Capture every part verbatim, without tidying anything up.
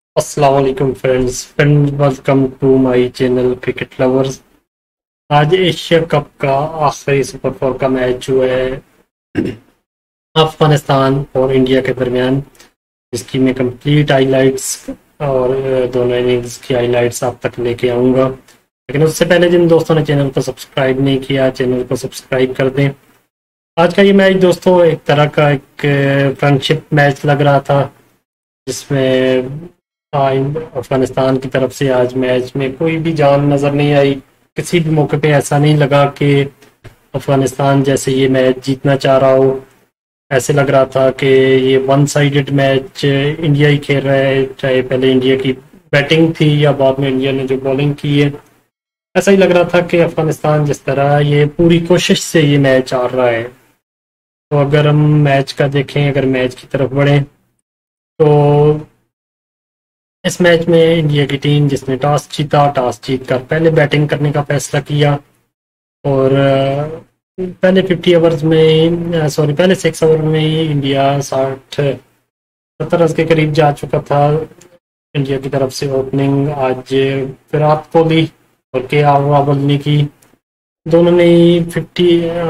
अस्सलाम वालेकुम friends friend welcome to my channel cricket lovers. आज एशिया कप का आखिरी सुपर फोर का मैच हुआ है अफगानिस्तान और इंडिया के दरमियान, जिसकी मैं कंप्लीट हाइलाइट्स और अ, दोनों इनिंग्स की हाइलाइट्स आप तक लेके आऊँगा। लेकिन उससे पहले जिन दोस्तों ने चैनल को सब्सक्राइब नहीं किया, चैनल को सब्सक्राइब कर दें। आज का ये मैच दोस्तों एक तरह का एक फ्रेंडशिप मैच लग रहा था, जिसमें हाँ, इन- अफगानिस्तान की तरफ से आज मैच में कोई भी जान नजर नहीं आई। किसी भी मौके पे ऐसा नहीं लगा कि अफगानिस्तान जैसे ये मैच जीतना चाह रहा हो। ऐसे लग रहा था कि ये वन साइडेड मैच इंडिया ही खेल रहा है, चाहे पहले इंडिया की बैटिंग थी या बाद में इंडिया ने जो बॉलिंग की है। ऐसा ही लग रहा था कि अफगानिस्तान जिस तरह ये पूरी कोशिश से ये मैच हार रहा है। तो अगर हम मैच का देखें, अगर मैच की तरफ बढ़ें, तो इस मैच में इंडिया की टीम जिसने टॉस जीता, टॉस जीतकर पहले बैटिंग करने का फैसला किया। और अ, पहले फिफ्टी ओवर्स में, सॉरी पहले सिक्स ओवर में ही इंडिया साठ सत्तर रन के करीब जा चुका था। इंडिया की तरफ से ओपनिंग आज विराट कोहली और के आर राहुल ने की। दोनों ने फिफ्टी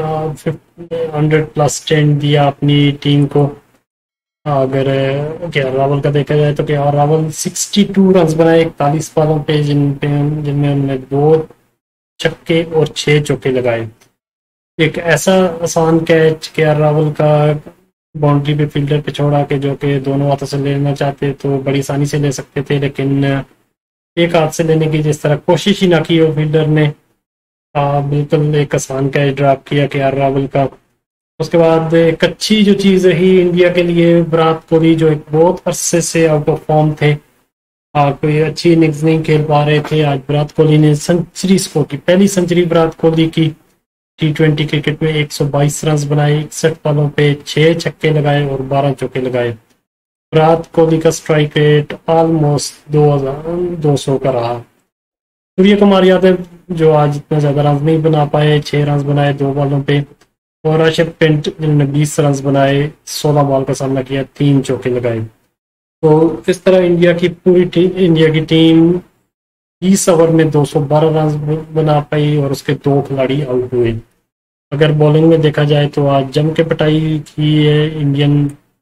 हंड्रेड प्लस स्टैंड दिया अपनी टीम को। अगर के आर राहुल का देखा जाए तो K R Rahul sixty two run बनाए इकतालीस बॉलों पे, जिन पे जिनमें उन्होंने दो छक्के और छह चौके लगाए। एक ऐसा आसान कैच के आर राहुल का बाउंड्री पे फील्डर पे छोड़ा कि जो कि दोनों हाथों से लेना चाहते तो बड़ी आसानी से ले सकते थे, लेकिन एक हाथ से लेने की जिस तरह कोशिश ही ना की वो फील्डर ने। आ, बिल्कुल एक आसान कैच ड्रॉप किया के आर राहुल का। उसके बाद एक अच्छी जो चीज़ रही इंडिया के लिए, विराट कोहली जो एक बहुत अरसे से आउट ऑफ फॉर्म थे, आ, कोई अच्छी इनिंग्स नहीं खेल पा रहे थे। आज विराट कोहली ने सेंचुरी स्कोर की, पहली सेंचुरी विराट कोहली की टी ट्वेंटी क्रिकेट में। एक सौ बाईस रन बनाए, इकसठ बॉलों पे छह छक्के लगाए और बारह चौके लगाए। विराट कोहली का स्ट्राइक रेट ऑलमोस्ट दो हजार दो सौ का रहा। सूर्य कुमार यादव जो आज इतना ज्यादा रन नहीं बना पाए, छह रन बनाए दो बॉलों पे। और ऋषभ पंत जिन्होंने बीस रन बनाए, सोलह बॉल का सामना किया, तीन चौके लगाए। तो इस तरह इंडिया की पूरी टीम इंडिया की टीम बीस ओवर में दो सौ बारह रन बना पाई और उसके दो खिलाड़ी आउट हुए। अगर बॉलिंग में देखा जाए तो आज जम के पिटाई की है इंडियन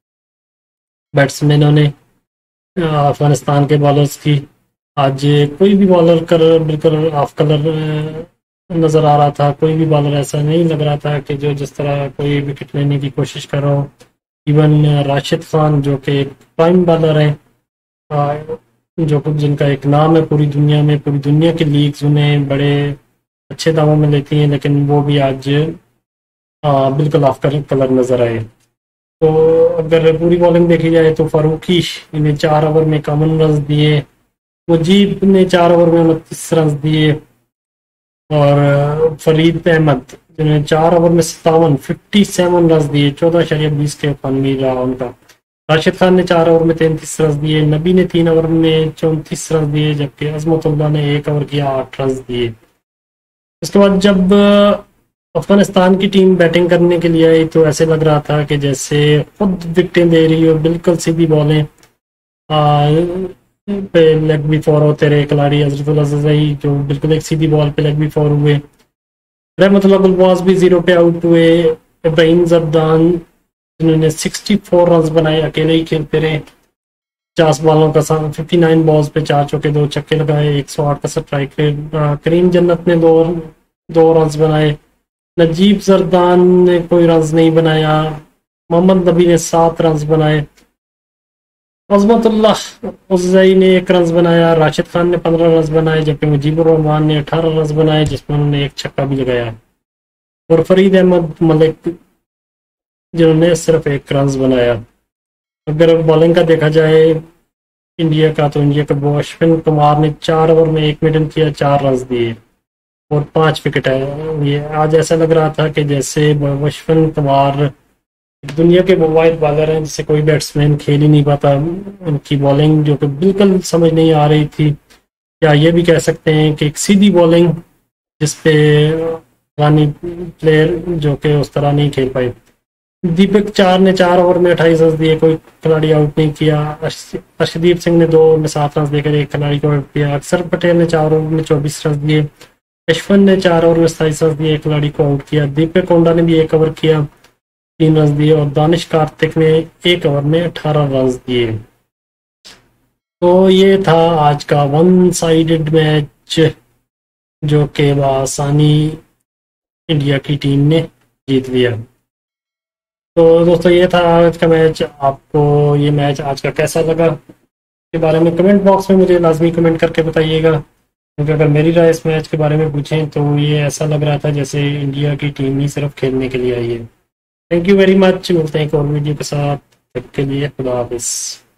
बैट्समैनों ने अफगानिस्तान के बॉलर्स की। आज कोई भी बॉलर कर बिल्कुल ऑफ कलर नजर आ रहा था। कोई भी बॉलर ऐसा नहीं लग रहा था कि जो जिस तरह कोई विकेट लेने की कोशिश कर रहा हो। इवन राशिद खान जो कि एक प्राइम बॉलर है, जो जिनका एक नाम है पूरी दुनिया में, पूरी दुनिया की लीग्स उन्हें बड़े अच्छे दामों में लेती हैं, लेकिन वो भी आज आ, बिल्कुल ऑफ कलर नजर आए। तो अगर पूरी बॉलिंग देखी जाए तो फारूकी इन्हें चार ओवर में कॉमन रन दिए, मुजीब ने चार ओवर में उनतीस रन दिए, और फरीद अहमद जिन्होंने चार ओवर में सत्तावन फिफ्टी सेवन रन दिए, चौदह शरिया बीस के फनवी रहा उनका। राशिद खान ने चार ओवर में तैंतीस रन दिए, नबी ने तीन ओवर में चौंतीस रन दिए, जबकि अजमतुल्लाह ने एक ओवर किया आठ रन दिए। उसके बाद जब अफगानिस्तान की टीम बैटिंग करने के लिए आई तो ऐसे लग रहा था कि जैसे खुद विकेटें दे रही हो, बिल्कुल सीधी बॉलें पे लेग भी फोर होते रहे खिलाड़ी। हजरतुल अज़ज़ई जो बिल्कुल एक सीधी बॉल पे लेग भी फोर हुए। रहमतुल्लाह गुलबाज भी जीरो पे आउट हुए। इब्राहिम जरदान जिन्होंने सिक्सटी फोर रन बनाए, अकेले ही खेलते रहे। पचास बॉलों का साथ फिफ्टी नाइन बॉल्स पे चार चौके दो छक्के लगाए, एक सौ आठ का स्ट्राइक रेट। करीम जन्नत ने दो दो रन बनाए। नजीब जरदान ने कोई रन नहीं बनाया। मोहम्मद नबी ने सात रन बनाए। अजमतुल्लाह उज़्ज़ई ने एक रन बनाया। राशिद खान ने पंद्रह रन बनाए, जबकि मुजीबुर रहमान ने अठारह रन बनाए, जिसमें उन्होंने एक छक्का भी लगाया। और फरीद अहमद मलिक जिन्होंने सिर्फ एक रन बनाया। अगर बॉलिंग का देखा जाए इंडिया का, तो इंडिया के अश्विन कुमार ने चार ओवर में एक मिडन किया, चार रन दिए और पांच विकेट है। ये आज ऐसा लग रहा था कि जैसे अश्विन कुमार दुनिया के वो वाइड बॉलर हैं जिससे कोई बैट्समैन खेल ही नहीं पाता। उनकी बॉलिंग जो कि बिल्कुल समझ नहीं आ रही थी, या ये भी कह सकते हैं कि एक सीधी बॉलिंग जिसपे अफगानी प्लेयर जो कि उस तरह नहीं खेल पाए। दीपक चार ने चार ओवर में अट्ठाईस रन दिए, कोई खिलाड़ी आउट नहीं किया। अर्शदीप सिंह ने दो ओवर में सात रन देकर एक खिलाड़ी को आउट किया। अक्षर पटेल ने चार ओवर में चौबीस रन दिए। यशवंत ने चार ओवर में सताईस रन दिए, एक खिलाड़ी को आउट किया। दीपक कोंडा ने भी एक ओवर किया, तीन रन दिए। और दानिश कार्तिक ने एक ओवर में अठारह रन दिए। तो ये था आज का वन साइडेड मैच जो कि आसानी इंडिया की टीम ने जीत लिया। तो दोस्तों ये था आज का मैच। आपको ये मैच आज का कैसा लगा के बारे में कमेंट बॉक्स में मुझे लाजमी कमेंट करके बताइएगा, क्योंकि अगर मेरी राय इस मैच के बारे में पूछें तो ये ऐसा लग रहा था जैसे इंडिया की टीम ही सिर्फ खेलने के लिए आई है। Thank you very much. मिलते हैं एक और वीडियो के साथ, तब के लिए खुदा हाफिज़।